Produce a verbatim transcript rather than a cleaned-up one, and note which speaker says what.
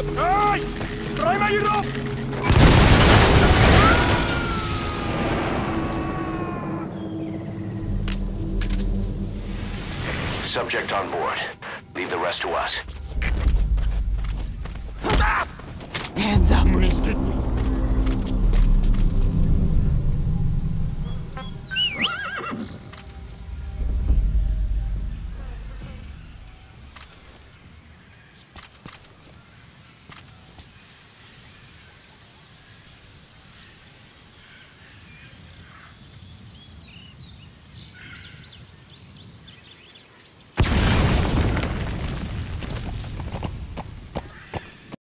Speaker 1: ¡Ay! ¡Tráeme hierro!
Speaker 2: Subject on board. Leave the rest to us.
Speaker 3: Hands up.